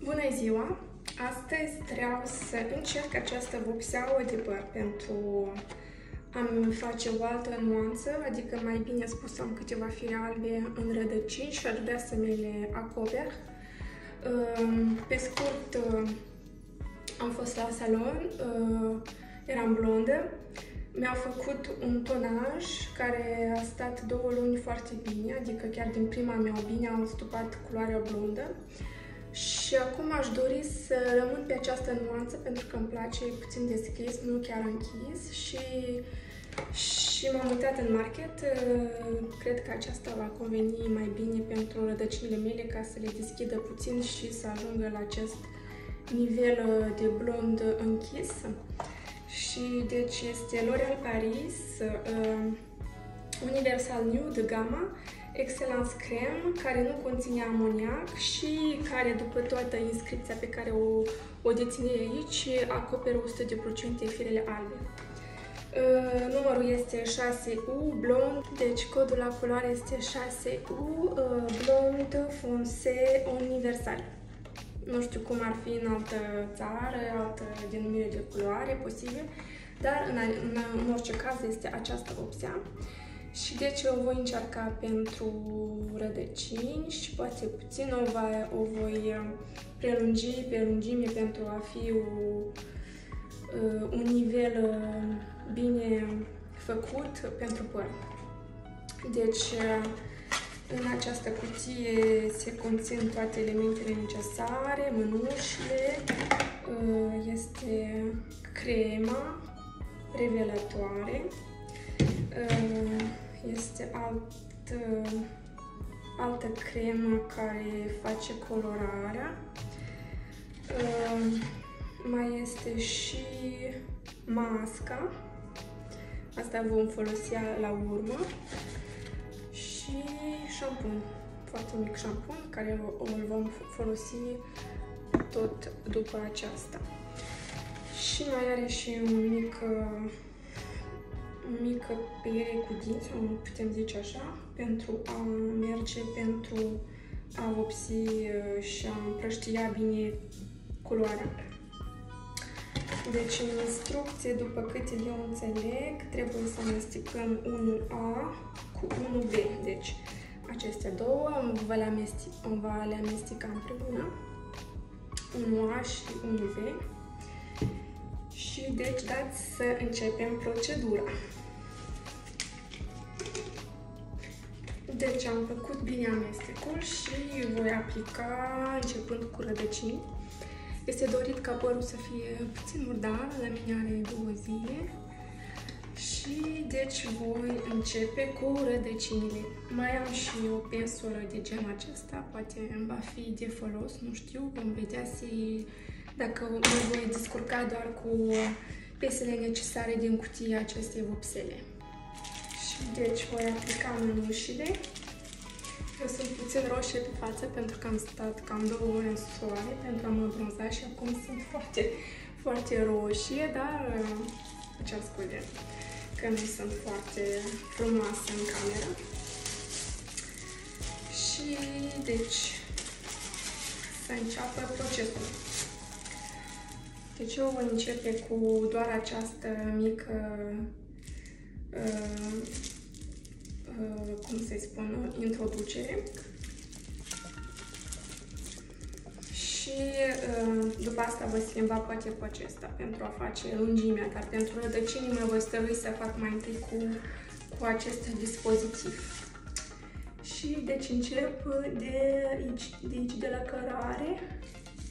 Bună ziua! Astăzi vreau să încerc această vopseaua de păr pentru a-mi face o altă nuanță, adică mai bine spus am câteva fire albe în rădăcini și aș vrea să mi le acoper. Pe scurt, am fost la salon, eram blondă, mi-au făcut un tonaj care a stat 2 luni foarte bine, adică chiar din prima mea opinie am stupat culoarea blondă. Și acum aș dori să rămân pe această nuanță pentru că îmi place puțin deschis, nu chiar închis și m-am uitat în market. Cred că aceasta va conveni mai bine pentru rădăcinile mele ca să le deschidă puțin și să ajungă la acest nivel de blond închis. Și deci este L'Oréal Paris Universal Nude Gamma Excellence Creme, care nu conține amoniac și care, după toată inscripția pe care o deține aici, acoperă 100% firele albe. Numărul este 6U Blond, deci codul la culoare este 6U Blond Foncé Universal. Nu știu cum ar fi în altă țară, altă denumire de culoare posibil, dar în orice caz este această vopsea. Și deci o voi încerca pentru rădăcini și poate puțin o voi prelungi pe lungime pentru a fi un nivel bine făcut pentru păr. Deci în această cutie se conțin toate elementele necesare, mânușile, este crema revelatoare, este altă cremă care face colorarea, mai este și masca, asta vom folosi la urmă, și șampun, foarte mic șampun, care îl vom folosi tot după aceasta. Și mai are și un mică pere cu dinți, putem zice așa, pentru a merge pentru a vopsi și a împrăștia bine culoarea. Deci, în instrucție, după câte eu înțeleg, trebuie să amestecăm 1A cu 1B. Deci, acestea două îmi va le amesteca împreună, 1A și 1B. Și deci dați să începem procedura. Deci am făcut bine amestecul și voi aplica începând cu rădăcini. Este dorit ca părul să fie puțin murdar, la mine are 2 zile. Și deci voi începe cu rădăcinile. Mai am și o pensulă de genul acesta, poate îmi va fi de folos, nu știu, vom vedea dacă mă voi descurca doar cu piesele necesare din cutia acestei vopsele. Și deci voi aplica mânușile. Eu sunt puțin roșie pe față pentru că am stat cam 2 ore în soare pentru a mă bronza și acum sunt foarte, foarte roșie, dar ce scuze că nu sunt foarte frumoasă în cameră. Și deci să înceapă procesul. Deci eu voi începe cu doar această mică, cum să-i spun, introducere. Și după asta voi schimba poate pe acesta pentru a face lungimea, dar pentru rădăcini mă voi stăvi să fac mai întâi cu acest dispozitiv. Și deci încep de aici, de la cărare.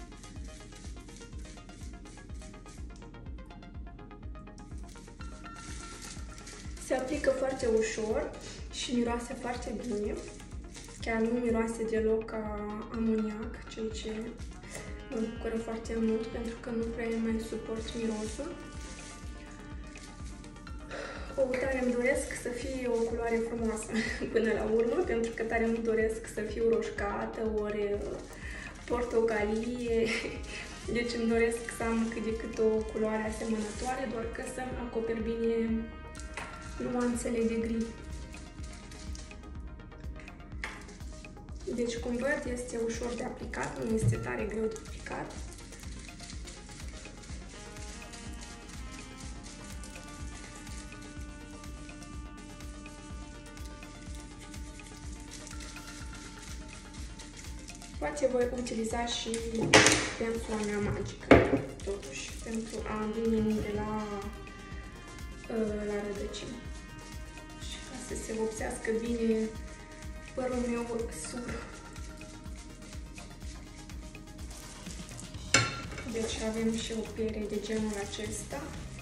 Se aplică foarte ușor și miroase foarte bine. Chiar nu miroase deloc ca amoniac, ceea ce mă bucură foarte mult pentru că nu prea mai suport mirosul. Tare îmi doresc să fie o culoare frumoasă până la urmă, pentru că tare nu doresc să fiu roșcată, ori portocalie. Deci îmi doresc să am cât de cât o culoare asemănătoare, doar că să-mi acoper bine nuanțele de gri. Deci, cum văd, este ușor de aplicat, nu este tare greu de aplicat. Poate voi utiliza și pensula mea magică, totuși, pentru a veni de la rădăcini. Și ca să se vopsească bine părul meu sur. Deci avem și o piele de genul acesta.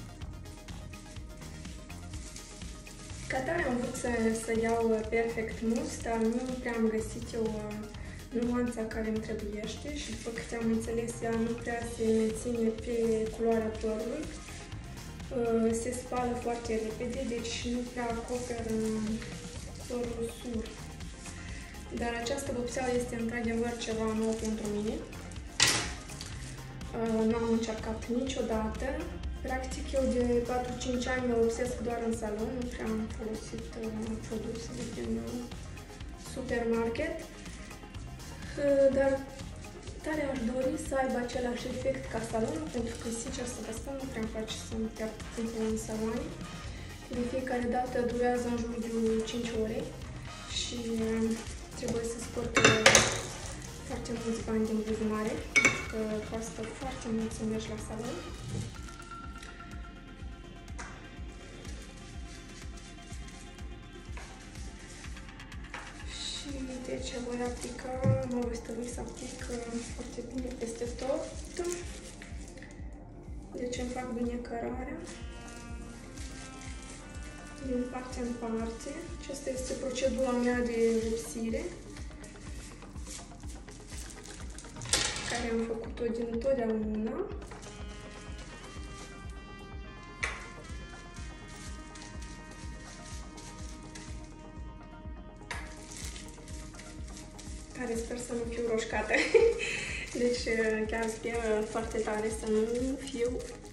Ca tare am vrut să iau Perfect Mousse, dar nu prea am găsit eu nuanța care îmi trebuiește și după câte am înțeles, ea nu prea se ține pe culoarea părului. Se spală foarte repede, deci nu prea acoperă părul sur. Dar această vopseală este într-adevăr ceva nou pentru mine. Nu am încercat niciodată. Practic eu de 4-5 ani mă vopsesc doar în salon, nu prea am folosit produsele din supermarket. Dar tare aș dori să aibă același efect ca salonul, pentru că, sincer să vă spun, nu prea îmi place să-mi pierd timpul în saloane. De fiecare dată durează în jur de 5 ore și trebuie să scot foarte mulți bani din buzunare, pentru că costă foarte mult să mergi la salon. Deci voi aplica, mă voi stărui să aplic foarte bine peste tot. Deci îmi fac bine cărarea din parte în parte. Aceasta este procedura mea de vopsire, care am făcut-o din totdeauna. Care sper să nu fiu roșcată. Deci chiar sper foarte tare să nu fiu.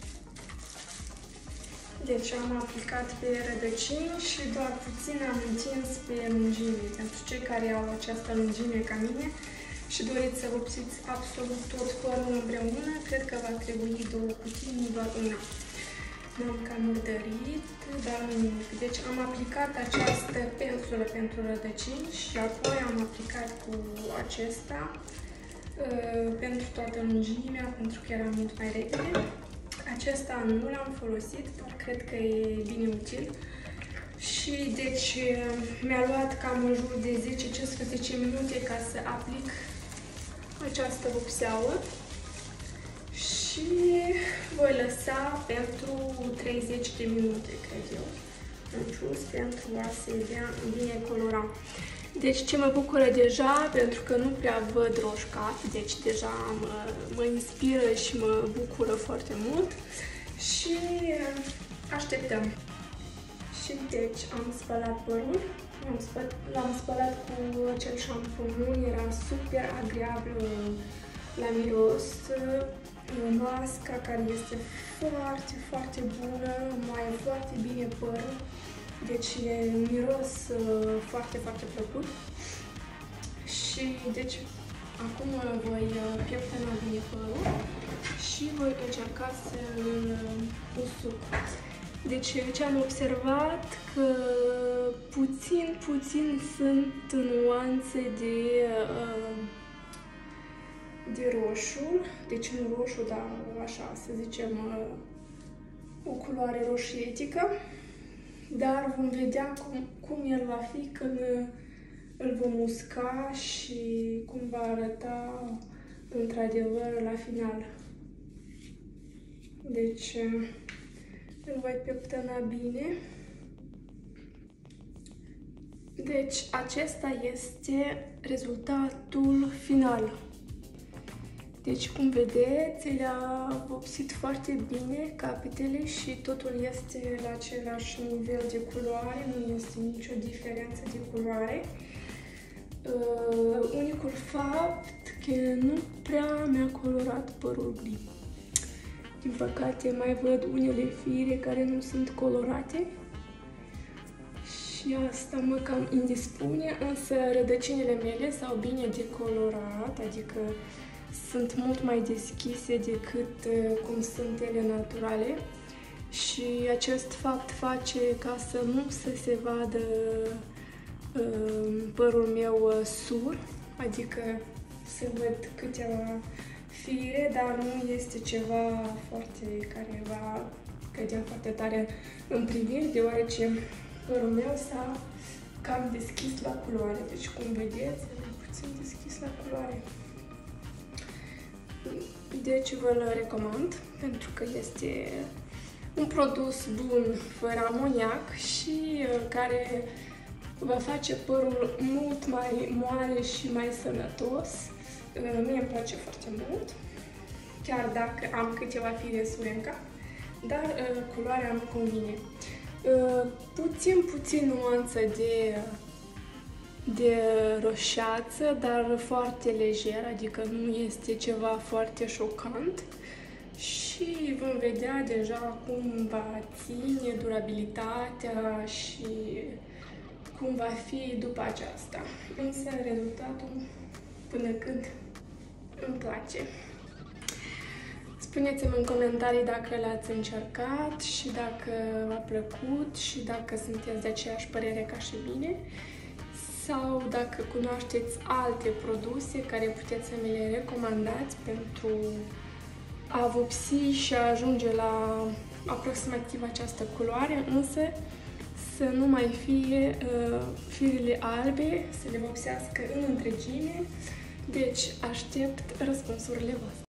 Deci am aplicat pe rădăcini și doar puțin am întins pe lungime. Pentru cei care au această lungime ca mine și doriți să vopsiți absolut tot părul împreună, cred că va trebui 2 cutii, nu doar una. M-am cam murdărit, dar nu nimic. Deci am aplicat această pensulă pentru rădăcini și apoi am aplicat cu acesta pentru toată lungimea, pentru că era mult mai repede. Acesta nu l-am folosit, dar cred că e bine util. Și deci mi-a luat cam în jur de 10-15 minute ca să aplic această vopseală. Și voi lăsa pentru 30 de minute, cred eu, în plus, pentru a se dea bine colorat. Deci ce mă bucură deja, pentru că nu prea văd roșcat, deci deja mă inspiră și mă bucură foarte mult. Și așteptăm. Și deci am spălat părul, l-am spălat cu acel șampun, era super agreabil la miros. Masca care este foarte, foarte bună, mai foarte bine părul, deci e miros foarte, foarte plăcut. Și deci acum voi pieptăna bine părul și voi încerca să-l usuc. Deci ce am observat, că puțin sunt nuanțe de roșu, deci nu roșu, dar așa, să zicem, o culoare roșietică, dar vom vedea cum el va fi când îl vom usca și cum va arăta într-adevăr la final. Deci îl voi pieptăna bine. Deci acesta este rezultatul final. Deci, cum vedeți, le-a vopsit foarte bine capetele și totul este la același nivel de culoare, nu este nicio diferență de culoare. Unicul fapt că nu prea mi-a colorat părul gri. Din păcate, mai văd unele fire care nu sunt colorate. Și asta mă cam indispune, însă rădăcinile mele s-au bine decolorat, adică sunt mult mai deschise decât cum sunt ele naturale. Și acest fapt face ca să nu se vadă părul meu sur, adică se văd câteva fire, dar nu este ceva care va cădea foarte tare în priviri, deoarece părul meu s-a cam deschis la culoare. Deci, cum vedeți, e puțin deschis la culoare. Deci vă-l recomand, pentru că este un produs bun, fără amoniac și care va face părul mult mai moale și mai sănătos. Mie îmi place foarte mult, chiar dacă am câteva fire sure în cap, dar culoarea îmi convine. Puțin nuanță de roșeață, dar foarte lejer, adică nu este ceva foarte șocant. Și vom vedea deja cum va ține durabilitatea și cum va fi după aceasta. Însă rezultatul până când îmi place. Spuneți-mi în comentarii dacă l-ați încercat și dacă v-a plăcut și dacă sunteți de aceeași părere ca și mine, sau dacă cunoașteți alte produse care puteți să mi le recomandați pentru a vopsi și a ajunge la aproximativ această culoare, însă să nu mai fie firele albe, să le vopsească în întregime. Deci aștept răspunsurile voastre.